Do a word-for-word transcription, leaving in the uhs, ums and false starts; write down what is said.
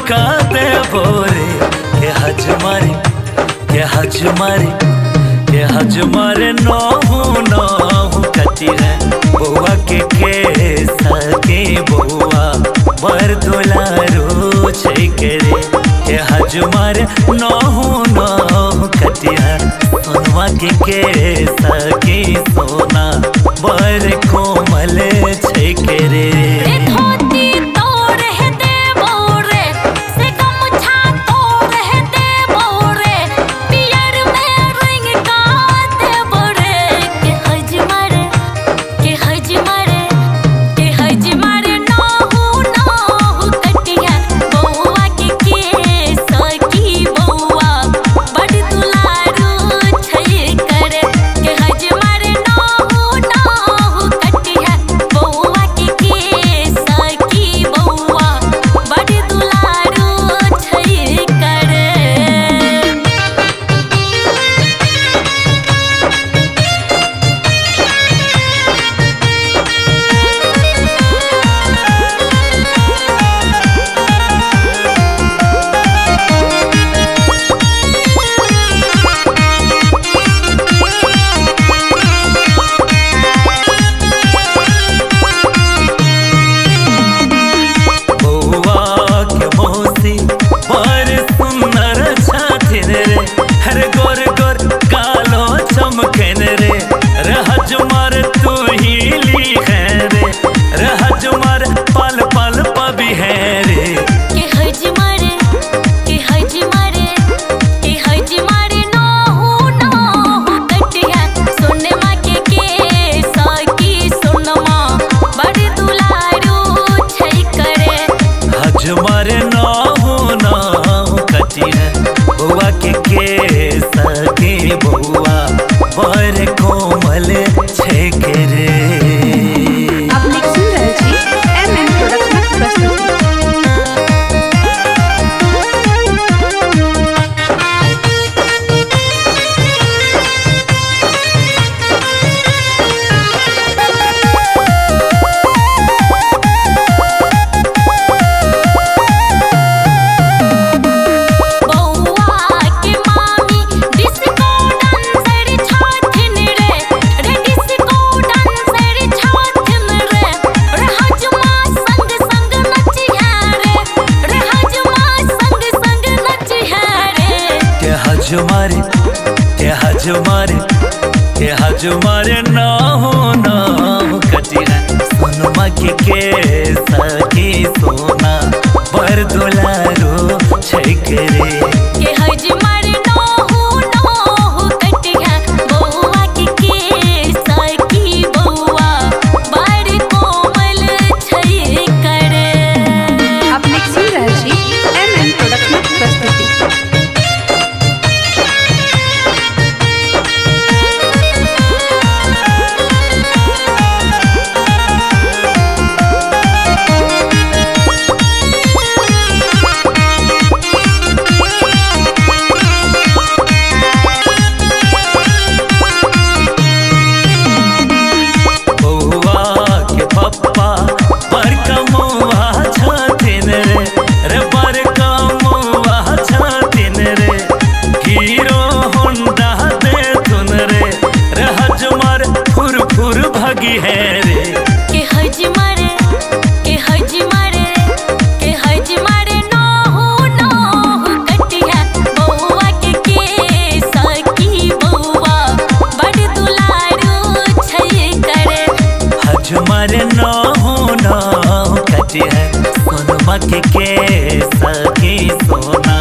का दे बोरे के हज मारे के हज मारे के हज मारे नहु नहु कटी है बउआ के के सके बउआ बर दुलारू छै करे के हज मारे नहु नहु कटी है सोनवा के के सके सोना बर कोमल छै करे। बउआ के के सके बउआ बर कोमल छै करे। आप लिख सुन रहे छी एम एम प्रोडक्शन प्रस्तुति। हज मारे के हज मारे के हज मारे नहु नहु कटी है सोनमा के के सके सोना बर दुलारू छै करे। के हज मारे नहु नहु कटी है बउआ के के सके बउआ बर कोमल छै करे। आप लिख सुन रहे छी एम एम प्रोडक्शन प्रस्तुति। है रे के हज मारे के हज मारे के हज मारे नहु नहु कटी है बउआ के के सकी बउआ बड़ दुलारू छै करे। हज मारे नहु नहु कटी है सोनमा के के सकी सोना